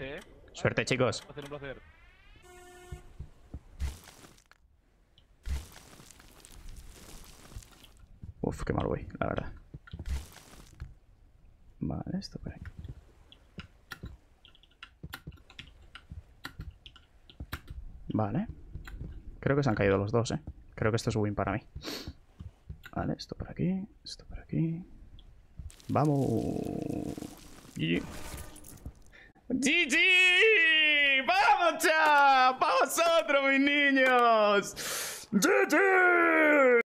Suerte, Suerte, chicos. Un placer, un placer. Uf, qué mal voy, la verdad. Vale, esto por aquí. Vale. Creo que se han caído los dos, eh. Creo que esto es win para mí. Vale, esto por aquí. Esto por aquí. ¡Vamos! ¡GG! ¡Vamos, cha! ¡Para vosotros, mis niños! ¡GG!